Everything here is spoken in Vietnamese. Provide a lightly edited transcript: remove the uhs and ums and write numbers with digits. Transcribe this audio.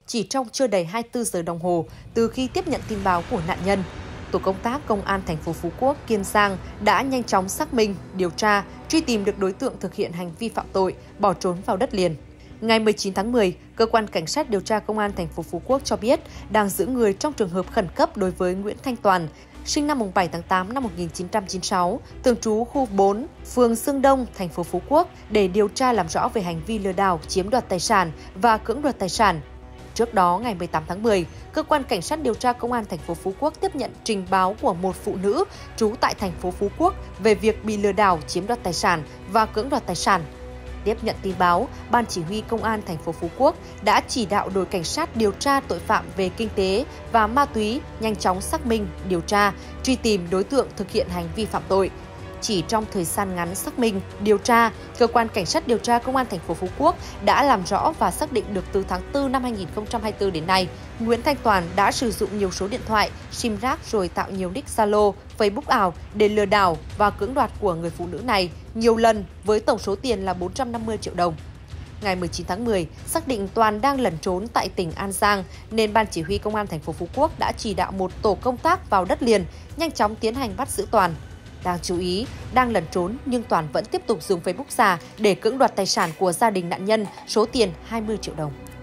Chỉ trong chưa đầy 24 giờ đồng hồ từ khi tiếp nhận tin báo của nạn nhân, tổ công tác Công an thành phố Phú Quốc, Kiên Giang đã nhanh chóng xác minh, điều tra, truy tìm được đối tượng thực hiện hành vi phạm tội, bỏ trốn vào đất liền. Ngày 19 tháng 10, Cơ quan Cảnh sát điều tra Công an thành phố Phú Quốc cho biết đang giữ người trong trường hợp khẩn cấp đối với Nguyễn Thanh Toàn, sinh năm 7 tháng 8 năm 1996, thường trú khu 4, phường Sương Đông, thành phố Phú Quốc để điều tra làm rõ về hành vi lừa đảo, chiếm đoạt tài sản và cưỡng đoạt tài sản. Trước đó, ngày 18 tháng 10, Cơ quan Cảnh sát điều tra Công an thành phố Phú Quốc tiếp nhận trình báo của một phụ nữ trú tại thành phố Phú Quốc về việc bị lừa đảo, chiếm đoạt tài sản và cưỡng đoạt tài sản. Tiếp nhận tin báo, Ban Chỉ huy Công an thành phố Phú Quốc đã chỉ đạo đội cảnh sát điều tra tội phạm về kinh tế và ma túy nhanh chóng xác minh, điều tra, truy tìm đối tượng thực hiện hành vi phạm tội. Chỉ trong thời gian ngắn xác minh, điều tra, Cơ quan Cảnh sát điều tra Công an thành phố Phú Quốc đã làm rõ và xác định được từ tháng 4 năm 2024 đến nay, Nguyễn Thanh Toàn đã sử dụng nhiều số điện thoại, sim rác rồi tạo nhiều nick Zalo, Facebook ảo để lừa đảo và cưỡng đoạt của người phụ nữ này nhiều lần với tổng số tiền là 450 triệu đồng. Ngày 19 tháng 10, xác định Toàn đang lẩn trốn tại tỉnh An Giang nên Ban Chỉ huy Công an thành phố Phú Quốc đã chỉ đạo một tổ công tác vào đất liền, nhanh chóng tiến hành bắt giữ Toàn. Đáng chú ý, đang lẩn trốn nhưng Toàn vẫn tiếp tục dùng Facebook giả để cưỡng đoạt tài sản của gia đình nạn nhân số tiền 20 triệu đồng.